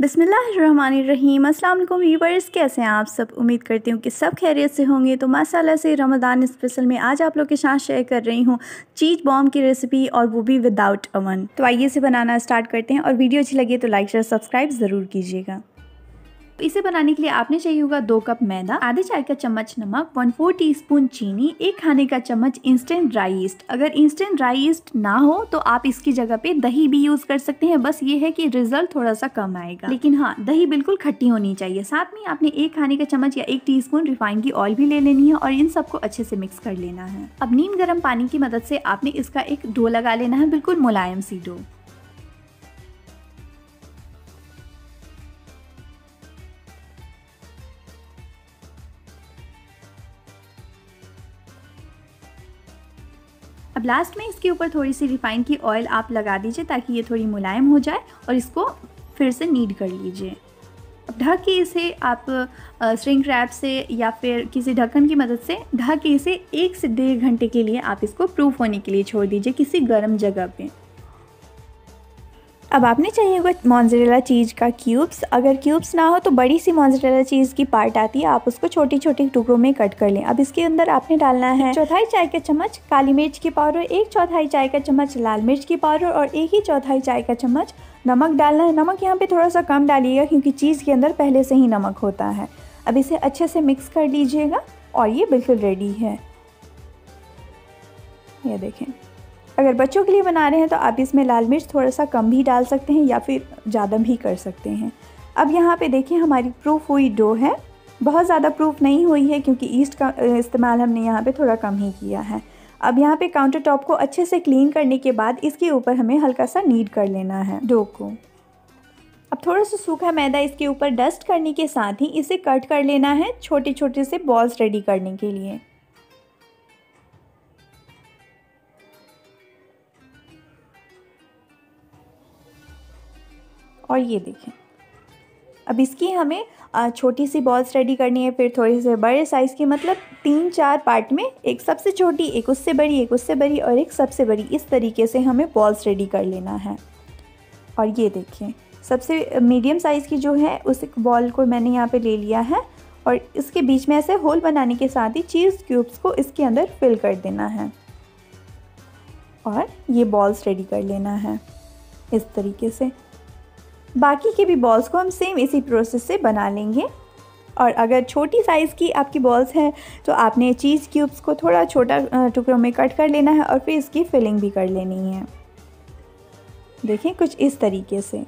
बिस्मिल्लाहिर्रहमानिर्रहीम। अस्सलाम वालेकुम व्यूअर्स, कैसे हैं आप सब। उम्मीद करती हूँ कि सब खैरियत से होंगे। तो माशाल्लाह से रमज़ान स्पेशल में आज आप लोग के साथ शेयर कर रही हूँ चीज़ बॉम्ब की रेसिपी, और वो भी विदाउट ओवन। तो आइए इसे बनाना स्टार्ट करते हैं, और वीडियो अच्छी लगे तो लाइक शेयर सब्सक्राइब ज़रूर कीजिएगा। तो इसे बनाने के लिए आपने चाहिए होगा 2 कप मैदा, आधे चाय का चम्मच नमक, 1/4 टीस्पून चीनी, 1 खाने का चम्मच इंस्टेंट ड्राई ईस्ट। अगर इंस्टेंट ड्राई ईस्ट ना हो तो आप इसकी जगह पे दही भी यूज कर सकते हैं। बस ये है कि रिजल्ट थोड़ा सा कम आएगा, लेकिन हाँ, दही बिल्कुल खट्टी होनी चाहिए। साथ में आपने 1 खाने का चम्मच या 1 टीस्पून रिफाइंड की ऑयल भी ले लेनी है, और इन सबको अच्छे से मिक्स कर लेना है। अब नीम गर्म पानी की मदद से आपने इसका एक डो लगा लेना है, बिल्कुल मुलायम सी डो। अब लास्ट में इसके ऊपर थोड़ी सी रिफाइन की ऑयल आप लगा दीजिए, ताकि ये थोड़ी मुलायम हो जाए, और इसको फिर से नीड कर लीजिए। अब ढक के इसे आप स्ट्रिंग रैप से या फिर किसी ढक्कन की मदद से ढक के इसे 1 से 1.5 घंटे के लिए आप इसको प्रूफ होने के लिए छोड़ दीजिए किसी गर्म जगह पे। अब आपने चाहिए होगा मोज़रेला चीज़ का क्यूब्स। अगर क्यूब्स ना हो तो बड़ी सी मोज़रेला चीज़ की पार्ट आती है, आप उसको छोटी छोटी टुकड़ों में कट कर लें। अब इसके अंदर आपने डालना है 1/4 चाय का चम्मच काली मिर्च की पाउडर, 1/4 चाय का चम्मच लाल मिर्च की पाउडर, और 1/4 चाय का चम्मच नमक डालना है। नमक यहाँ पे थोड़ा सा कम डालिएगा, क्योंकि चीज़ के अंदर पहले से ही नमक होता है। अब इसे अच्छे से मिक्स कर लीजिएगा, और ये बिल्कुल रेडी है। ये देखें, अगर बच्चों के लिए बना रहे हैं तो आप इसमें लाल मिर्च थोड़ा सा कम भी डाल सकते हैं, या फिर ज़्यादा भी कर सकते हैं। अब यहाँ पे देखिए हमारी प्रूफ हुई डो है, बहुत ज़्यादा प्रूफ नहीं हुई है, क्योंकि ईस्ट का इस्तेमाल हमने यहाँ पे थोड़ा कम ही किया है। अब यहाँ पे काउंटर टॉप को अच्छे से क्लीन करने के बाद इसके ऊपर हमें हल्का सा नीड कर लेना है डो को। अब थोड़ा सा सूखा मैदा इसके ऊपर डस्ट करने के साथ ही इसे कट कर लेना है छोटे छोटे से बॉल्स रेडी करने के लिए। और ये देखें, अब इसकी हमें छोटी सी बॉल्स रेडी करनी है, फिर थोड़ी से बड़े साइज़ की, मतलब 3-4 पार्ट में, एक सबसे छोटी, एक उससे बड़ी, एक उससे बड़ी, और एक सबसे बड़ी। इस तरीके से हमें बॉल्स रेडी कर लेना है। और ये देखिए, सबसे मीडियम साइज़ की जो है उस बॉल को मैंने यहाँ पे ले लिया है, और इसके बीच में ऐसे होल बनाने के साथ ही चीज़ क्यूब्स को इसके अंदर फिल कर देना है, और ये बॉल्स रेडी कर लेना है इस तरीके से। बाकी के भी बॉल्स को हम सेम इसी प्रोसेस से बना लेंगे। और अगर छोटी साइज़ की आपकी बॉल्स हैं तो आपने चीज़ क्यूब्स को थोड़ा छोटा टुकड़ों में कट कर लेना है, और फिर इसकी फिलिंग भी कर लेनी है। देखें, कुछ इस तरीके से।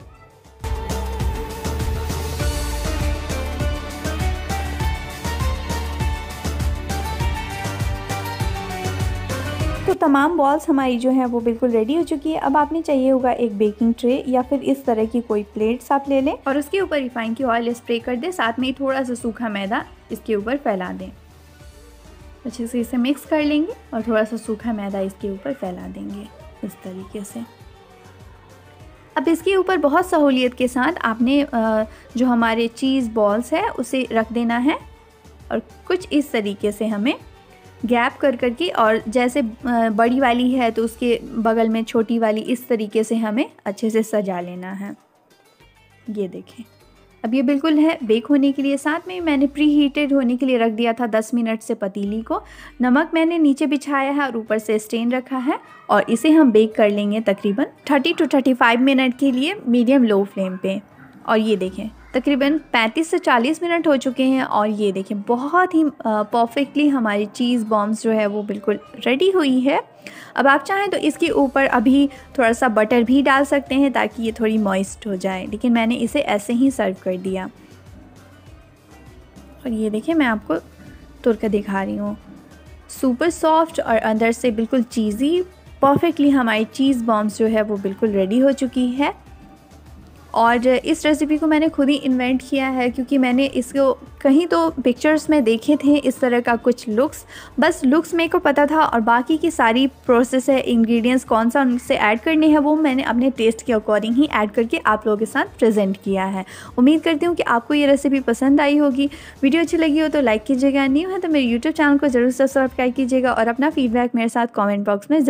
तो तमाम बॉल्स हमारी जो है वो बिल्कुल रेडी हो चुकी है। अब आपने चाहिए होगा एक बेकिंग ट्रे, या फिर इस तरह की कोई प्लेट्स आप ले लें, और उसके ऊपर रिफाइन की ऑयल स्प्रे कर दें। साथ में थोड़ा सा सूखा मैदा इसके ऊपर फैला दें। अच्छे से इसे मिक्स कर लेंगे, और थोड़ा सा सूखा मैदा इसके ऊपर फैला देंगे इस तरीके से। अब इसके ऊपर बहुत सहूलियत के साथ आपने जो हमारे चीज़ बॉल्स है उसे रख देना है, और कुछ इस तरीके से हमें गैप कर करके, और जैसे बड़ी वाली है तो उसके बगल में छोटी वाली, इस तरीके से हमें अच्छे से सजा लेना है। ये देखें, अब ये बिल्कुल है बेक होने के लिए। साथ में मैंने प्री हीटेड होने के लिए रख दिया था 10 मिनट से पतीली को। नमक मैंने नीचे बिछाया है और ऊपर से स्टेन रखा है, और इसे हम बेक कर लेंगे तकरीबन 30 to 35 मिनट के लिए मीडियम लो फ्लेम पे। और ये देखें, तकरीबन 35 से 40 मिनट हो चुके हैं, और ये देखें बहुत ही परफेक्टली हमारी चीज़ बॉम्ब्स जो है वो बिल्कुल रेडी हुई है। अब आप चाहें तो इसके ऊपर अभी थोड़ा सा बटर भी डाल सकते हैं, ताकि ये थोड़ी मॉइस्ट हो जाए, लेकिन मैंने इसे ऐसे ही सर्व कर दिया। और ये देखें, मैं आपको तोड़ कर दिखा रही हूँ, सुपर सॉफ्ट और अंदर से बिल्कुल चीज़ी। परफेक्टली हमारी चीज़ बॉम्ब्स जो है वो बिल्कुल रेडी हो चुकी है। और इस रेसिपी को मैंने खुद ही इन्वेंट किया है, क्योंकि मैंने इसको कहीं तो पिक्चर्स में देखे थे इस तरह का कुछ लुक्स, बस लुक्स मेरे को पता था, और बाकी की सारी प्रोसेस है, इंग्रेडिएंट्स कौन सा उनसे ऐड करने हैं वो मैंने अपने टेस्ट के अकॉर्डिंग ही ऐड करके आप लोगों के साथ प्रेजेंट किया है। उम्मीद करती हूँ कि आपको ये रेसिपी पसंद आई होगी। वीडियो अच्छी लगी हो तो लाइक कीजिएगा, न्यू है तो मेरे यूट्यूब चैनल को ज़रूर सब्सक्राइब कीजिएगा, और अपना फीडबैक मेरे साथ कॉमेंट बॉक्स में